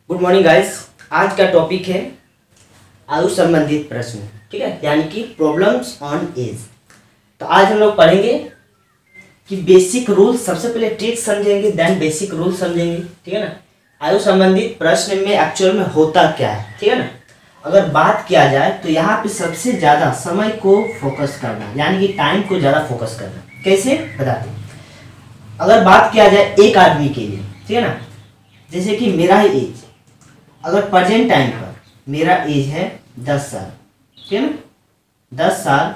Good morning guys. आज का topic है आयु संबंधित प्रश्न, ठीक है, यानी कि प्रॉब्लम्स ऑन एज। तो आज हम लोग पढ़ेंगे कि बेसिक रूल, सबसे पहले ट्रिक समझेंगे, देन बेसिक रूल समझेंगे, ठीक है ना। आयु संबंधित प्रश्न में एक्चुअल में होता क्या है, ठीक है ना। अगर बात किया जाए तो यहाँ पे सबसे ज़्यादा समय को फोकस करना, यानी कि टाइम को ज़्यादा फोकस करना। कैसे बताते हैं। अगर बात किया जाए एक आदमी के लिए, ठीक है ना, जैसे कि मेरा ही एज, अगर प्रेजेंट टाइम पर मेरा एज है 10 साल, ठीक है ना, 10 साल,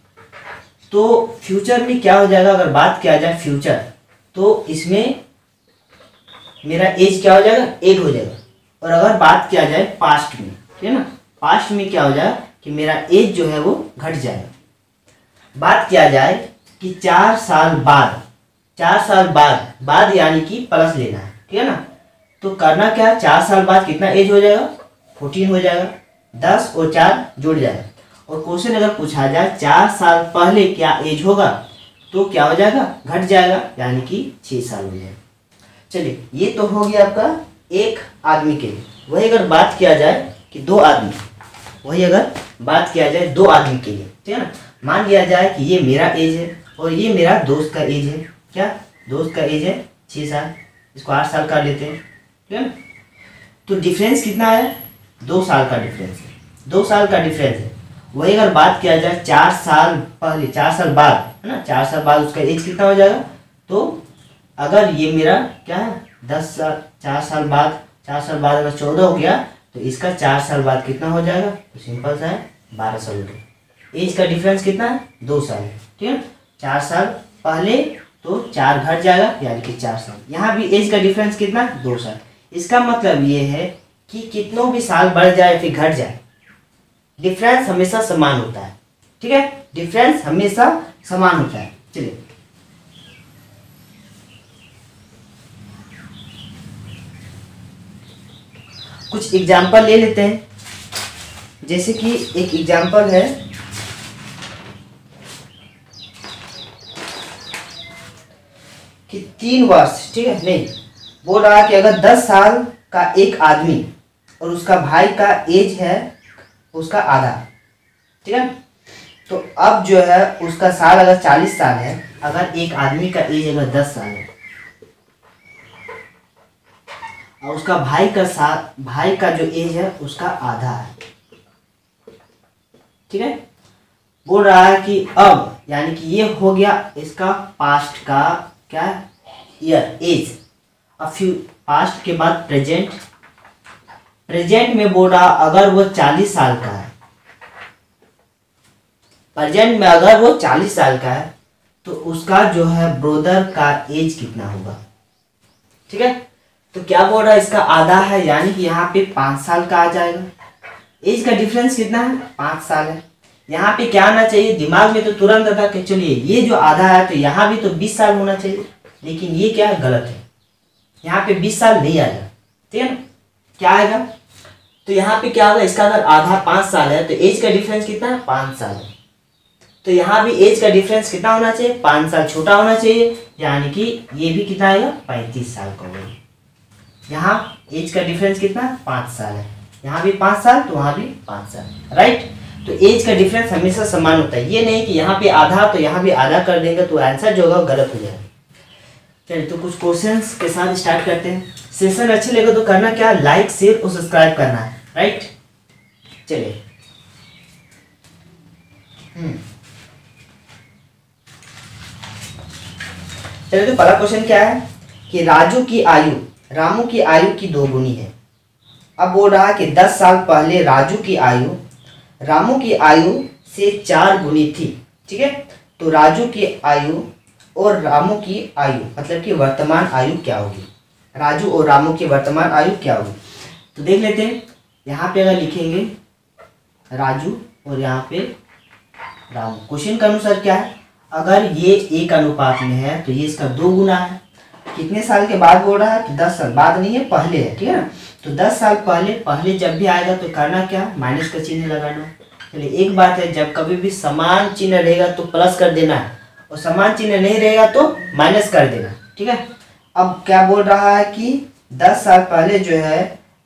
तो फ्यूचर में क्या हो जाएगा। अगर बात किया जाए फ्यूचर, तो इसमें मेरा एज क्या हो जाएगा, 8 हो जाएगा। और अगर बात किया जाए पास्ट में, ठीक है ना, पास्ट में क्या हो जाएगा कि मेरा एज जो है वो घट जाएगा। बात किया जाए कि 4 साल बाद, 4 साल बाद यानी कि प्लस लेना है, ठीक है ना। तो करना क्या है, 4 साल बाद कितना एज हो जाएगा, 14 हो जाएगा। 10 और 4 जुड़ जाएगा। और क्वेश्चन अगर पूछा जाए 4 साल पहले क्या एज होगा, तो क्या हो जाएगा, घट जाएगा, यानी कि 6 साल हो जाएगा। चलिए, ये तो हो गया आपका एक आदमी के लिए। वही अगर बात किया जाए कि 2 आदमी, वही अगर बात किया जाए 2 आदमी के लिए, ठीक है ना। मान लिया जाए कि ये मेरा एज है और ये मेरा दोस्त का एज है। क्या, दोस्त का एज है 6 साल, इसको 8 साल कर लेते हैं, ठीक है ना। तो डिफरेंस कितना है, 2 साल का डिफरेंस है, 2 साल का डिफरेंस है। वही अगर बात किया जाए 4 साल पहले, 4 साल बाद, है ना, 4 साल बाद उसका एज कितना हो जाएगा। तो अगर ये मेरा क्या है 10 साल, 4 साल बाद, 4 साल बाद अगर 14 हो गया, तो इसका 4 साल बाद कितना हो जाएगा, तो सिंपल सा है 12 साल हो गया। एज का डिफरेंस कितना है, 2 साल है, ठीक है। 4 साल पहले तो 4 घट जाएगा, यानी कि 4 साल। यहाँ भी एज का डिफरेंस कितना, 2 साल। इसका मतलब ये है कि कितनों भी साल बढ़ जाए फिर घट जाए, डिफरेंस हमेशा समान होता है, ठीक है, डिफरेंस हमेशा समान होता है। चलिए, कुछ एग्जाम्पल ले लेते हैं। जैसे कि एक एग्जाम्पल है कि 3 वर्ष, ठीक है, नहीं, बोल रहा है कि अगर 10 साल का एक आदमी और उसका भाई का एज है उसका आधा, ठीक है। तो अब जो है उसका साल अगर 40 साल है, अगर एक आदमी का एज अगर 10 साल है और उसका भाई का जो एज है उसका आधा है, ठीक है। बोल रहा है कि अब, यानी कि ये हो गया इसका पास्ट का क्या ईयर, एज। अब पास्ट के बाद प्रेजेंट, प्रेजेंट में बोल रहा अगर वो 40 साल का है, प्रेजेंट में अगर वो 40 साल का है, तो उसका जो है ब्रदर का एज कितना होगा, ठीक है। तो क्या बोल रहा है, इसका आधा है, यानी कि यहाँ पे 5 साल का आ जाएगा। एज का डिफरेंस कितना है, 5 साल है। यहाँ पे क्या आना चाहिए, दिमाग में तो तुरंत आता कि चलिए ये जो आधा है तो यहाँ भी तो 20 साल होना चाहिए, लेकिन ये क्या है, गलत है। यहाँ पे 20 साल नहीं आएगा, ठीक है ना। क्या आएगा, तो यहाँ पे क्या होगा, इसका अगर आधा 5 साल है तो एज का डिफरेंस कितना है, 5 साल है। तो यहाँ भी एज का डिफरेंस कितना होना चाहिए, 5 साल छोटा होना चाहिए, यानी कि ये भी कितना आएगा, 35 साल का होगा। यहाँ एज का डिफरेंस कितना, 5 साल है, यहाँ भी 5 साल तो वहाँ भी 5 साल, राइट। तो एज का डिफरेंस हमेशा समान होता है, ये नहीं कि यहाँ पे आधा तो यहाँ भी आधा कर देंगे तो आंसर जो होगा गलत हो जाएगा। चलिए, तो कुछ क्वेश्चंस के साथ स्टार्ट करते हैं। सेशन अच्छे लगे तो करना क्या, लाइक शेयर और सब्सक्राइब करना है, राइट। चलिए, चलिए, तो पहला क्वेश्चन क्या है कि रामू की आयु की 2 गुनी है। अब बोल रहा है कि 10 साल पहले रामू की आयु से 4 गुनी थी, ठीक है। तो राजू की आयु और रामू की आयु मतलब कि वर्तमान आयु क्या होगी, राजू और रामू की वर्तमान आयु क्या होगी। तो देख लेते हैं। यहाँ पे अगर लिखेंगे राजू और यहाँ पे रामू, क्वेश्चन के अनुसार क्या है, अगर ये 1 अनुपात में है तो ये इसका 2 गुना है। कितने साल के बाद बोल रहा है कि 10 साल बाद नहीं है, पहले है, ठीक है ना। तो 10 साल पहले जब भी आएगा तो करना क्या, माइनस का चिन्ह लगाना। चलिए, एक बात है, जब कभी भी समान चिन्ह रहेगा तो प्लस कर देना है और समान चिन्ह नहीं रहेगा तो माइनस कर देना, ठीक है। अब क्या बोल रहा है कि 10 साल पहले जो है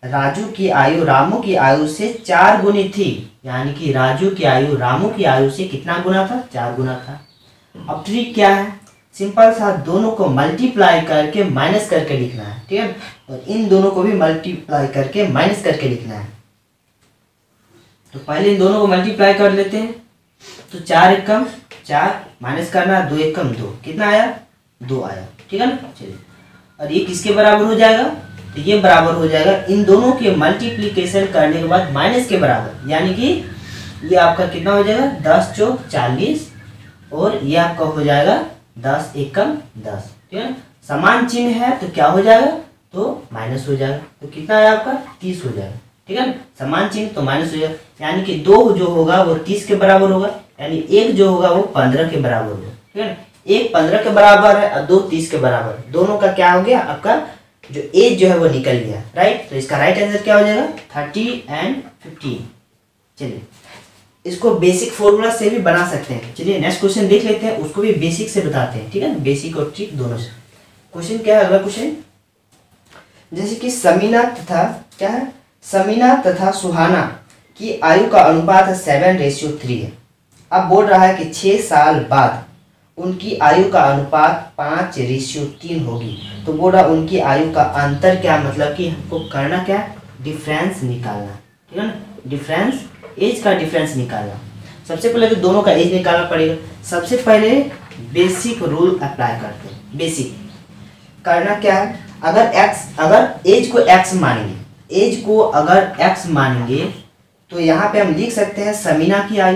राजू की आयु रामू की आयु से 4 गुनी थी, यानी कि राजू की आयु रामू की आयु से कितना गुना था? 4 गुना था। अब ट्रिक क्या है? सिंपल सा, दोनों को मल्टीप्लाई करके माइनस करके लिखना है, ठीक है, और इन दोनों को भी मल्टीप्लाई करके माइनस करके लिखना है। तो पहले इन दोनों को मल्टीप्लाई कर लेते हैं। तो 4 एकम 4 माइनस करना, 2 एकम 2, कितना आया? 2 आया, ठीक है ना। चलिए, और ये किसके बराबर हो जाएगा? तो ये बराबर हो जाएगा इन दोनों के मल्टीप्लीकेशन करने के बाद माइनस के बराबर, यानी कि ये आपका कितना हो जाएगा? 10 चौक 40, और ये आपका हो जाएगा 10 एकम 10, ठीक है ना। समान चिन्ह है तो क्या हो जाएगा? तो माइनस हो जाएगा। तो कितना है आपका? 30 हो जाएगा, ठीक है ना। समान चिन्ह तो माइनस हो जाएगा, यानी कि 2 जो होगा वो 30 के बराबर होगा, यानी 1 जो होगा वो 15 के बराबर होगा, ठीक है ना। 1 15 के बराबर है और 2 30 के बराबर, दोनों का क्या हो गया? आपका जो एज जो है वो निकल गया, राइट। तो इसका राइट आंसर क्या हो जाएगा? 30 एंड 15। चलिए, इसको बेसिक फॉर्मूला से भी बना सकते हैं। चलिए नेक्स्ट क्वेश्चन देख लेते हैं, उसको भी बेसिक से बताते हैं, ठीक है, बेसिक और ट्रिक दोनों से। क्वेश्चन क्या है? अगला क्वेश्चन, जैसे कि समीना तथा क्या है? समीना तथा सुहाना की आयु का अनुपात 7:3 है। अब बोल रहा है कि 6 साल बाद उनकी आयु का अनुपात 5:3 होगी। तो बोल रहा उनकी आयु का अंतर क्या, मतलब कि हमको करना क्या? डिफरेंस निकालना, ठीक है ना। डिफरेंस, एज का डिफरेंस निकालना। सबसे पहले तो दोनों का एज निकालना पड़ेगा। सबसे पहले बेसिक रूल अप्लाई करते हैं। बेसिक करना क्या है? अगर एज को x मानेंगे, एज को अगर x मानेंगे तो यहाँ पे हम लिख सकते हैं समीना की आयु।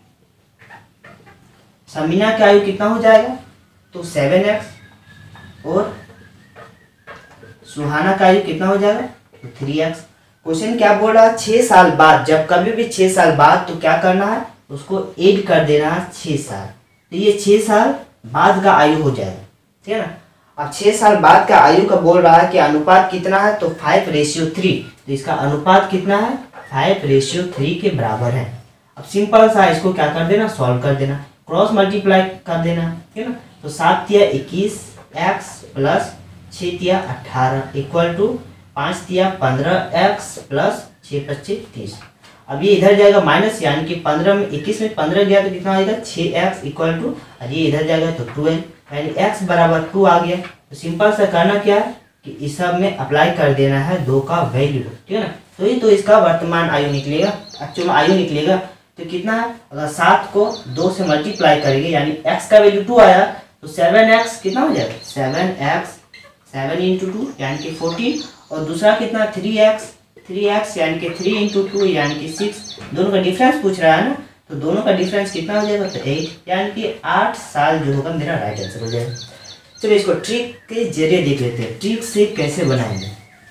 समीना की आयु कितना हो जाएगा? तो 7x, और सुहाना का आयु कितना हो जाएगा? तो 3x। क्वेश्चन क्या बोल रहा है? 6 साल बाद, जब कभी भी 6 साल बाद तो क्या करना है? उसको ऐड कर देना है 6 साल। तो ये 6 साल बाद का आयु हो जाएगा, ठीक है ना। अब 6 साल बाद का आयु का बोल रहा है कि अनुपात कितना है? तो 5:3। तो इसका अनुपात कितना है? 5:3 के बराबर है। अब सिंपल सा इसको क्या कर देना? सॉल्व कर देना, क्रॉस मल्टीप्लाई कर देना, ठीक है ना। तो 7 तिया 21 x प्लस 6 तिया 18 इक्वल टू 5 तिया 15 x प्लस 6 25 30। अब ये इधर जाएगा माइनस, यानी कि 15 में 21 में 15 गया तो कितना आएगा? 6x इक्वल टू, और ये इधर जाएगा तो 12, यानी x बराबर 2 आ गया। तो सिंपल सा करना क्या है कि इस सब में अप्लाई कर देना है 2 का वैल्यू, ठीक है ना। तो ये तो इसका वर्तमान आयु निकलेगा, एक्चुअल आयु निकलेगा। तो कितना है? अगर 7 को 2 से मल्टीप्लाई करेंगे, यानी x का वैल्यू 2 आया, तो 7x कितना हो जाएगा? 7x 7 × 2 यानी कि 14, और दूसरा कितना? 3x यानी कि 3 × 2 यानी कि 6। दोनों का डिफरेंस पूछ रहा है ना, तो दोनों का डिफरेंस कितना हो जाएगा? तो 8, यानी कि 8 साल जो होगा मेरा राइट आंसर हो जाएगा। चलिए इसको ट्रिक के जरिए देख लेते हैं, ट्रिक से कैसे बनाएंगे।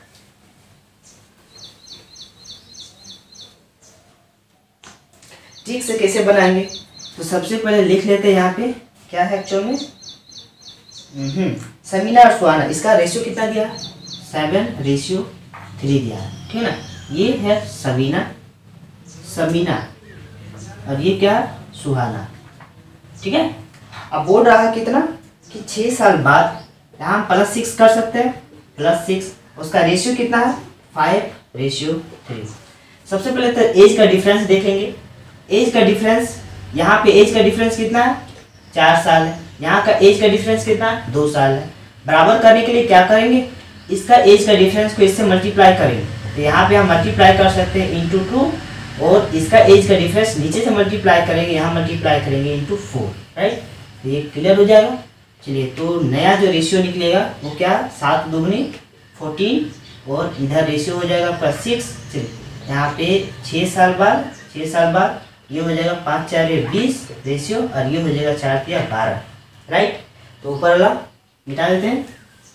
ट्रिक से कैसे बनाएंगे? तो सबसे पहले लिख लेते हैं यहाँ पे क्या है एक्चुअल में। समीना और सुहाना, इसका रेशियो कितना दिया? 7:3 दिया है, ठीक है ना। ये है समीना और ये क्या है? सुहाना, ठीक है। अब बोल रहा है कितना कि 6 साल बाद, यहाँ हम +6 कर सकते हैं, +6, उसका रेशियो कितना है? 5:3। सबसे पहले तो एज का डिफरेंस देखेंगे। एज का डिफरेंस, यहाँ पे एज का डिफरेंस कितना है? 4 साल है। यहाँ का एज का डिफरेंस कितना है? 2 साल है। बराबर करने के लिए क्या करेंगे? इसका एज का डिफरेंस को इससे मल्टीप्लाई करेंगे। तो यहाँ पे हम मल्टीप्लाई कर सकते हैं × 2, और इसका एज का डिफरेंस नीचे से मल्टीप्लाई करेंगे, यहाँ मल्टीप्लाई करेंगे × 4, राइट। तो ये क्लियर हो जाएगा। चलिए, तो नया जो रेशियो निकलेगा वो क्या? 7 दूनी 14, और इधर रेशियो हो जाएगा आपका 6। चलिए यहाँ पे 6 साल बाद ये हो जाएगा 5 4 20 रेशियो, और ये हो जाएगा 4 3 12, राइट। तो ऊपर वाला मिटा देते हैं।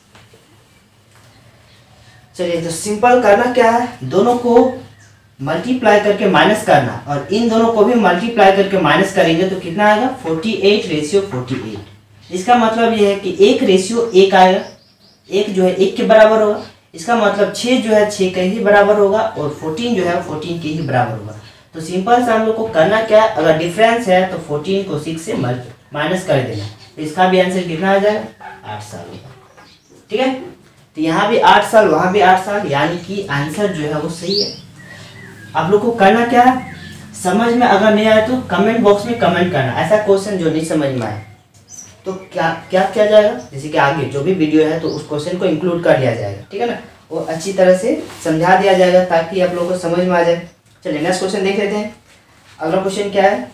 चलिए, तो सिंपल करना क्या है? दोनों को मल्टीप्लाई करके माइनस करना, और इन दोनों को भी मल्टीप्लाई करके माइनस करेंगे तो कितना आएगा? 48:48। इसका मतलब ये है कि 1:1 आएगा, 1 जो है 1 के बराबर होगा। इसका मतलब 6 जो है 6 के ही बराबर होगा, और 14 जो है 14 के ही बराबर होगा। तो सिंपल से हम लोग को करना क्या है? अगर डिफरेंस है तो 14 को 6 से माइनस कर देना। तो इसका भी आंसर कितना आ जाएगा? 8 साल होगा, ठीक है। तो यहाँ भी 8 साल, वहाँ भी 8 साल, यानी कि आंसर जो है वो सही है। आप लोग को करना क्या है, समझ में अगर नहीं आया तो कमेंट बॉक्स में कमेंट करना, ऐसा क्वेश्चन जो नहीं समझ में आए तो क्या क्या किया जाएगा, जैसे कि आगे जो भी वीडियो है तो उस क्वेश्चन को इंक्लूड कर लिया जाएगा, ठीक है ना, वो अच्छी तरह से समझा दिया जाएगा ताकि आप लोगों को समझ में आ जाए। चलिए नेक्स्ट क्वेश्चन देख लेते हैं। अगला क्वेश्चन क्या है,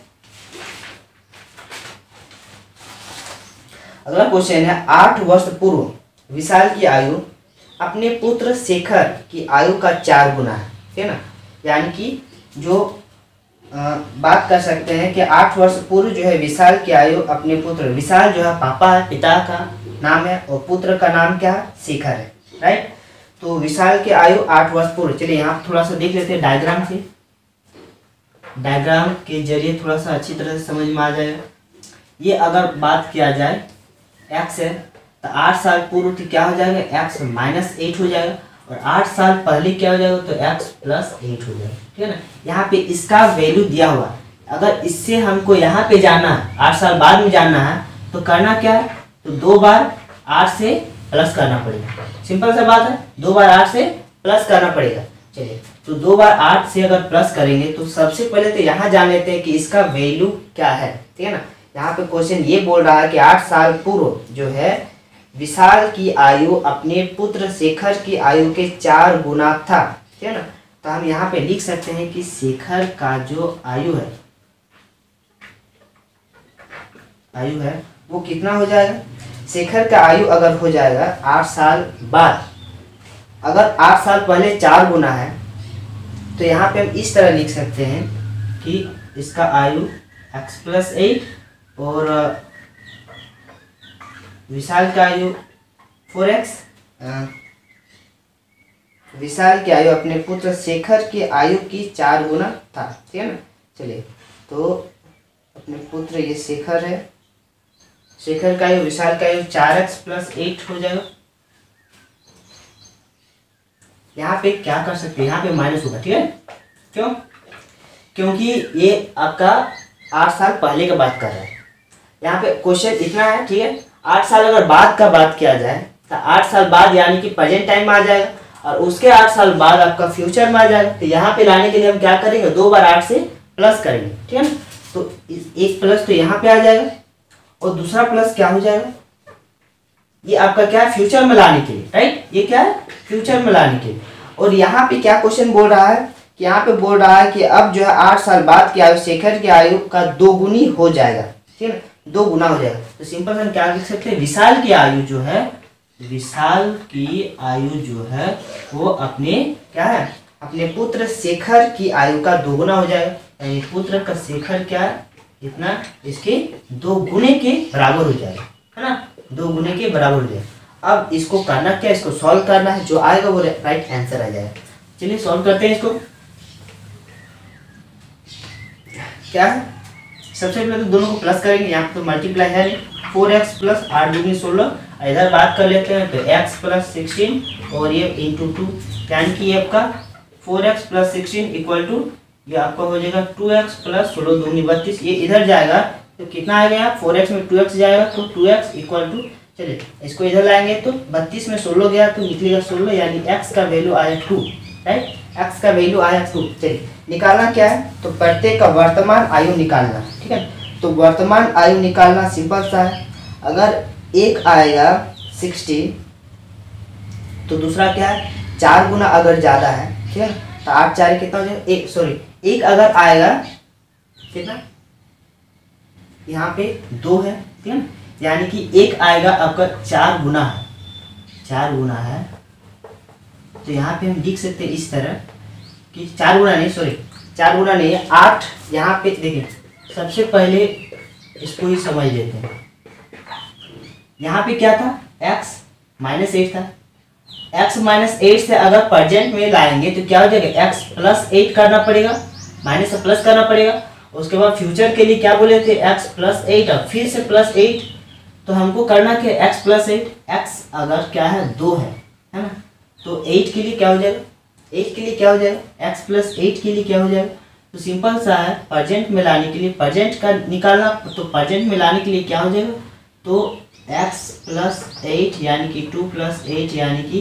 अगला क्वेश्चन है 8 वर्ष पूर्व विशाल की आयु अपने पुत्र शेखर की आयु का 4 गुना है, ठीक है ना, यानी कि जो बात कर सकते हैं कि 8 वर्ष पूर्व जो है विशाल की आयु अपने पुत्र, विशाल जो है पापा है, पिता का नाम है, और पुत्र का नाम क्या है, शेखर है, राइट। तो विशाल की आयु 8 वर्ष पूर्व। चलिए यहाँ थोड़ा सा देख लेते हैं डायग्राम से, डायग्राम के जरिए थोड़ा सा अच्छी तरह से समझ में आ जाएगा। ये अगर बात किया जाए x है तो 8 साल पूर्व तो क्या हो जाएगा, x माइनस 8 हो जाएगा, और 8 साल पहले क्या हो जाएगा तो x प्लस 8 हो जाएगा, ठीक है ना। यहाँ पे इसका वैल्यू दिया हुआ है, अगर इससे हमको यहाँ पे जाना है, 8 साल बाद में जाना है तो करना क्या है, तो 2 बार 8 से प्लस करना पड़ेगा, सिंपल सा बात है, 2 बार 8 से प्लस करना पड़ेगा। चलिए तो 2 बार 8 से अगर प्लस करेंगे तो सबसे पहले तो यहाँ जान लेते हैं कि इसका वैल्यू क्या है, ठीक है ना। यहाँ पे क्वेश्चन ये बोल रहा है कि 8 साल पूर्व जो है विशाल की आयु अपने पुत्र शेखर की आयु के 4 गुना था, ठीक है ना। तो हम यहाँ पे लिख सकते हैं कि शेखर का जो आयु है वो कितना हो जाएगा, शेखर का आयु अगर हो जाएगा 8 साल बाद, अगर 8 साल पहले 4 गुना है तो यहाँ पे हम इस तरह लिख सकते हैं कि इसका आयु x प्लस 8 और विशाल का आयु 4x, विशाल की आयु अपने पुत्र शेखर की आयु की 4 गुना था, ठीक है ना। चलिए तो अपने पुत्र ये शेखर है, शेखर का आयु विशाल का आयु 4x प्लस 8 हो जाएगा। यहाँ पे क्या कर सकते हैं, यहाँ पे माइनस होगा, ठीक है, क्यों, क्योंकि ये आपका 8 साल पहले का बात कर रहा है। यहाँ पे क्वेश्चन इतना है, ठीक है, 8 साल अगर बाद का बात किया जाए तो 8 साल बाद यानी कि प्रेजेंट टाइम में आ जाएगा, और उसके 8 साल बाद आपका फ्यूचर में आ जाएगा। तो यहाँ पे लाने के लिए हम क्या करेंगे, 2 बार 8 से प्लस करेंगे, ठीक है ना। तो एक प्लस तो यहाँ पे आ जाएगा और दूसरा प्लस क्या हो जाएगा, ये आपका क्या है, फ्यूचर में लाने के लिए, राइट, ये क्या है, फ्यूचर में लाने के लिए। और यहाँ पे क्या क्वेश्चन बोल रहा है कि यहाँ पे बोल रहा है कि अब जो है 8 साल बाद की आयु शेखर की आयु का 2 गुनी हो जाएगा, ठीक है ना, 2 गुना हो जाएगा। तो सिंपल हम क्या लिख सकते हैं, विशाल की आयु जो है, विशाल की आयु जो है वो अपने क्या है, अपने पुत्र शेखर की आयु का 2 गुना हो जाएगा, यानी पुत्र का शेखर क्या है, इतना इसके 2 गुने के बराबर हो जाएगा, है ना, 2 गुने के बराबर हो जाएगा। अब इसको करना क्या, इसको सॉल्व करना है, जो आएगा वो राइट आंसर आ जाएगा। चलिए सॉल्व करते हैं इसको। क्या है, सबसे पहले तो दोनों को प्लस करेंगे, यहाँ पे तो मल्टीप्लाई है नहीं, 4x प्लस 8 दूनी 16, इधर बात कर लेते हैं तो x प्लस 16 और ये इंटू 2, यानी कि ये आपका 4x प्लस 16 इक्वल टू ये आपका हो जाएगा 2x प्लस 16 दूनी 32, ये इधर जाएगा तो कितना आएगा यहाँ, 4x में 2x जाएगा तो 2x इक्वल टू, चलिए इसको इधर लाएंगे तो 32 में 16 गया तो निकलेगा 16, यानी x का वैल्यू आया 2, राइट, x का वैल्यू आया 2। चलिए निकालना क्या है, तो प्रत्येक का वर्तमान आयु निकालना, ठीक है। तो वर्तमान आयु निकालना सिंपल सा है, अगर एक आएगा 60 तो दूसरा क्या है 4 गुना अगर ज़्यादा है, ठीक है, तो 8 4 कितना हो जाएगा, एक अगर आएगा कितना, यहाँ पे 2 है, ठीक है ना, यानी कि एक आएगा आपका 4 गुना है, 4 गुना है, तो यहाँ पे हम लिख सकते हैं इस तरह कि 4 गुना नहीं, 4 गुना नहीं है 8, यहाँ पे देखिए सबसे पहले इसको ही समझ लेते हैं, यहाँ पे क्या था x माइनस 8 था, x माइनस 8 से अगर प्रेजेंट में लाएंगे तो क्या हो जाएगा, x प्लस 8 करना पड़ेगा, माइनस से प्लस करना पड़ेगा, उसके बाद फ्यूचर के लिए क्या बोले थे, x प्लस 8 और फिर से प्लस 8, तो हमको करना क्या, x प्लस 8, x अगर क्या है 2 है ना, तो 8 के लिए क्या हो जाएगा, 8 के लिए क्या हो जाएगा, x प्लस 8 के लिए क्या हो जाएगा, तो सिंपल सा है, प्रेजेंट में लाने के लिए प्रेजेंट का निकालना, तो प्रेजेंट में लाने के लिए क्या हो जाएगा, तो x प्लस 8 यानी कि 2 प्लस 8 यानी कि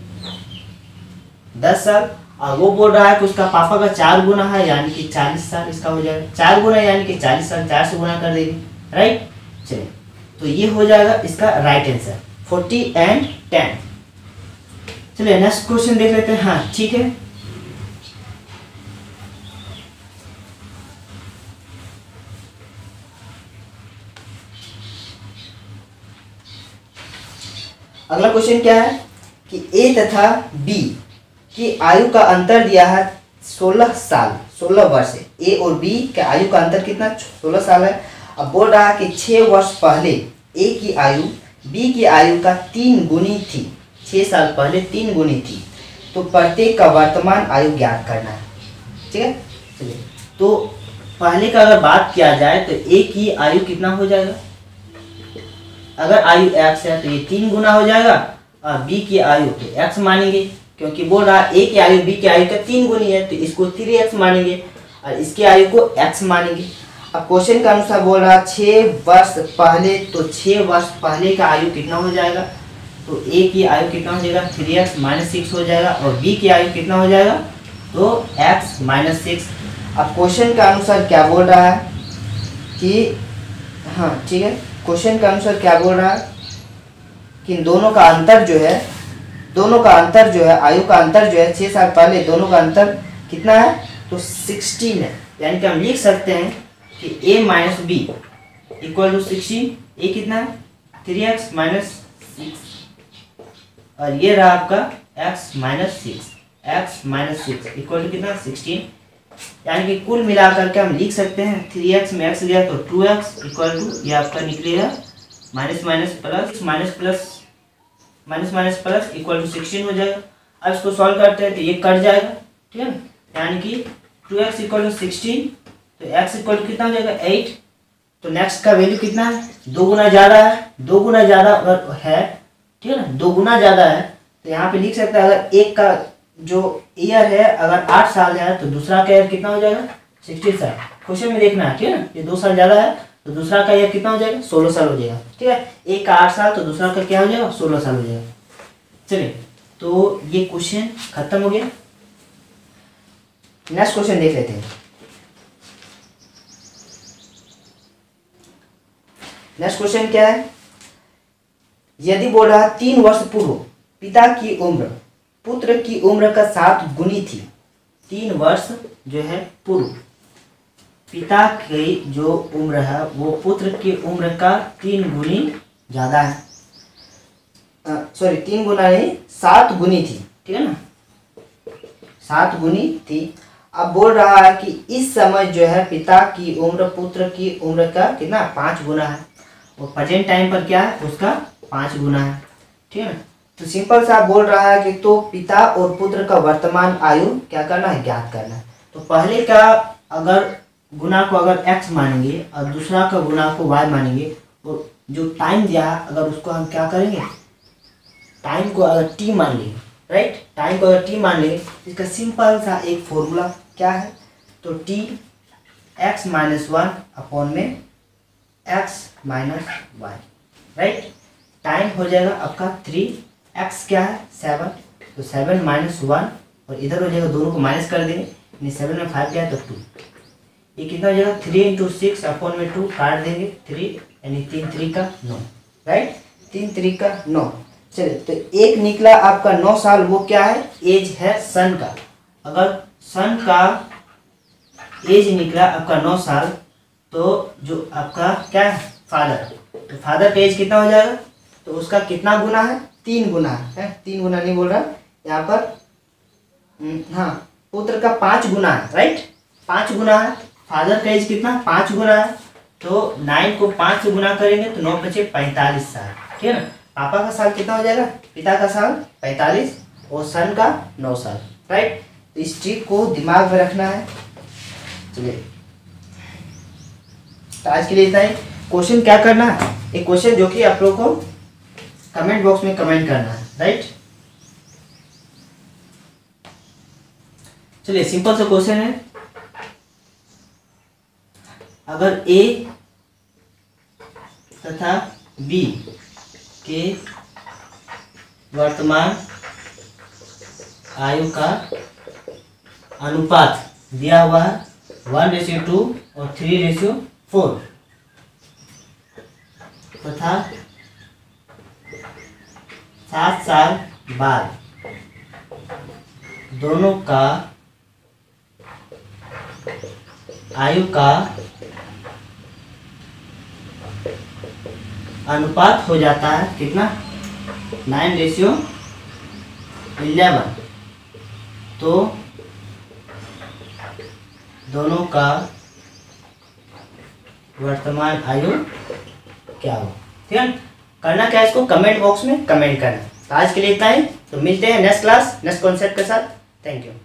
10 साल। और वो बोल रहा है कि उसका पापा का 4 गुना है यानी कि 40 साल इसका हो जाएगा। 4 गुना यानी कि 40 साल, 4 से गुना कर देंगे, राइट। चलिए, तो ये हो जाएगा इसका राइट आंसर 40 एंड 10। चलिए नेक्स्ट क्वेश्चन देख लेते हैं। हाँ ठीक है, अगला क्वेश्चन क्या है कि ए तथा बी की आयु का अंतर दिया है 16 साल, 16 वर्ष है। ए और बी के आयु का अंतर कितना, 16 साल है। अब बोल रहा है कि 6 वर्ष पहले ए की आयु बी की आयु का 3 गुनी थी, 6 साल पहले 3 गुनी थी, तो प्रत्येक का वर्तमान आयु ज्ञात करना है। ठीक है, चलिए, तो पहले का अगर बात किया जाए तो ए की आयु कितना हो जाएगा, अगर आयु x है तो ये 3 गुना हो जाएगा, और b की आयु तो x मानेंगे, क्योंकि बोल रहा है a की आयु b की आयु का 3 गुनी है, तो इसको 3x मानेंगे और इसकी आयु को x मानेंगे। अब क्वेश्चन के अनुसार बोल रहा है 6 वर्ष पहले, तो 6 वर्ष पहले का आयु कितना हो जाएगा, तो a की आयु कितना हो जाएगा 3x माइनस 6 हो जाएगा, और b की आयु कितना हो जाएगा तो x माइनस 6। अब क्वेश्चन के अनुसार क्या बोल रहा है कि, हाँ ठीक है, क्वेश्चन के अनुसार क्या बोल रहा है कि इन दोनों का अंतर जो है, दोनों का अंतर जो है, आयु का अंतर जो है 6 साल पहले दोनों का अंतर कितना है, तो 16 है। यानी कि हम लिख सकते हैं कि a minus B equal to 16। A कितना है 3x माइनस 6, और ये रहा आपका x minus 6, x minus 6 equal to कितना 16। यानी कि कुल मिलाकर के हम लिख सकते हैं 3x में x गया तो 2x इक्वल टू, ये आपका निकलेगा minus minus plus, minus plus minus minus plus equal to 16 हो जाएगा। अब इसको सॉल्व करते हैं तो ये कट जाएगा, ठीक है, यानी कि 2x इक्वल टू 16, तो x इक्वल टू कितना हो जाएगा 8। तो नेक्स्ट का वैल्यू कितना है, 2 गुना ज़्यादा है, 2 गुना ज़्यादा अगर है, ठीक है ना, 2 गुना ज़्यादा है, तो यहाँ पे लिख सकते हैं अगर एक का जो ईयर है अगर 8 साल है तो दूसरा का ईयर कितना हो जाएगा 16 साल। क्वेश्चन में देखना है, ठीक है ना, ये 2 साल ज़्यादा है तो दूसरा का ईयर कितना हो जाएगा 16 साल हो जाएगा। ठीक है, एक का 8 साल तो दूसरा का क्या हो जाएगा 16 साल हो जाएगा। चलिए, तो ये क्वेश्चन खत्म हो गया। नेक्स्ट क्वेश्चन देख लेते हैं। नेक्स्ट क्वेश्चन क्या है, यदि बोल रहा 3 वर्ष पूर्व पिता की उम्र पुत्र की उम्र का 7 गुनी थी। 3 वर्ष जो है पूर्व पिता की जो उम्र है वो पुत्र की उम्र का 3 गुनी ज़्यादा है, सॉरी 3 गुना नहीं 7 गुनी थी, ठीक है ना, 7 गुनी थी। अब बोल रहा है कि इस समय जो है पिता की उम्र पुत्र की उम्र का कितना 5 गुना है, और प्रेजेंट टाइम पर क्या है उसका 5 गुना है, ठीक है ना। तो सिंपल सा बोल रहा है कि तो पिता और पुत्र का वर्तमान आयु क्या करना है, ज्ञात करना है। तो पहले का अगर गुना को अगर x मानेंगे और दूसरा का गुना को y मानेंगे, और जो टाइम दिया है अगर उसको हम क्या करेंगे, टाइम को अगर t मान लेंगे, राइट, टाइम को अगर t मान लेंगे, इसका सिंपल सा एक फॉर्मूला क्या है, तो t x माइनस 1 अपॉन में x minus Y, right. Time हो जाएगा आपका 3, x क्या है 7, तो 7 माइनस 1, और इधर हो जाएगा दोनों को माइनस कर देंगे, यानी 7 में 5 गया तो 2, ये कितना हो जाएगा 3 इंटू 6 अपॉन में 2 काट देंगे 3, यानी 3 3 का 9, राइट, 3 3 का 9। चलिए, तो एक निकला आपका 9 साल, वो क्या है एज है सन का। अगर सन का एज निकला आपका 9 साल, तो जो आपका क्या है फादर, तो फादर का एज कितना हो जाएगा, तो उसका कितना गुना है 3 गुना है, 3 गुना नहीं बोल रहा यहाँ पर, हाँ पुत्र का 5 गुना है, राइट, 5 गुना है। फादर का एज कितना 5 गुना है, तो 9 को 5 से गुना करेंगे तो 9 बचे 45 साल, ठीक है ना। पापा का साल कितना हो जाएगा, पिता का साल 45 और सन का 9 साल, राइट। तो इस ट्रिक को दिमाग में रखना है। चलिए, तो आज के लिए इतना ही। क्वेश्चन क्या करना है, एक क्वेश्चन जो कि आप लोग को कमेंट बॉक्स में कमेंट करना है, राइट। चलिए, सिंपल सा क्वेश्चन है, अगर ए तथा बी के वर्तमान आयु का अनुपात दिया हुआ है 1:2 और 3:4 तथा 7 साल बाद दोनों का आयु का अनुपात हो जाता है कितना 9:11। तो दोनों का वर्तमान आयु क्या हो। ठीक है, करना क्या है, इसको कमेंट बॉक्स में कमेंट करना। तो आज के लिए इतना ही, तो मिलते हैं नेक्स्ट क्लास नेक्स्ट कॉन्सेप्ट के साथ। Thank you.